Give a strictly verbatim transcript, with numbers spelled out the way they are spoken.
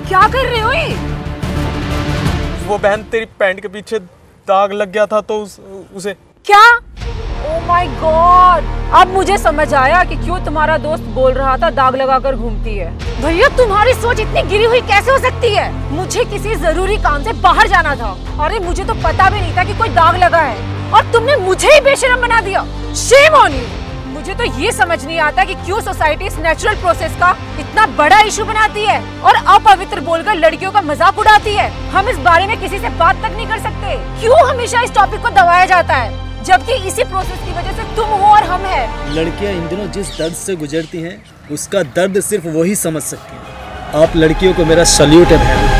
क्या कर रहे हो ये? वो बहन तेरी पैंट के पीछे दाग लग गया था तो उस, उसे क्या? ओह माय गॉड, अब मुझे समझ आया कि क्यों तुम्हारा दोस्त बोल रहा था दाग लगाकर घूमती है। भैया तुम्हारी सोच इतनी गिरी हुई कैसे हो सकती है? मुझे किसी जरूरी काम से बाहर जाना था। अरे मुझे तो पता भी नहीं था कि कोई दाग लगा है और तुमने मुझे ही बेशरम बना दिया। Shame on you. मुझे तो ये समझ नहीं आता कि क्यों सोसाइटी इस नेचुरल प्रोसेस का इतना बड़ा इशू बनाती है और अपवित्र बोलकर लड़कियों का मजाक उड़ाती है। हम इस बारे में किसी से बात तक नहीं कर सकते। क्यों हमेशा इस टॉपिक को दबाया जाता है जबकि इसी प्रोसेस की वजह से तुम हो और हम हैं। लड़कियां इन दिनों जिस दर्द से गुजरती हैं उसका दर्द सिर्फ वही समझ सकती हैं। आप लड़कियों को मेरा सल्यूट है बहन।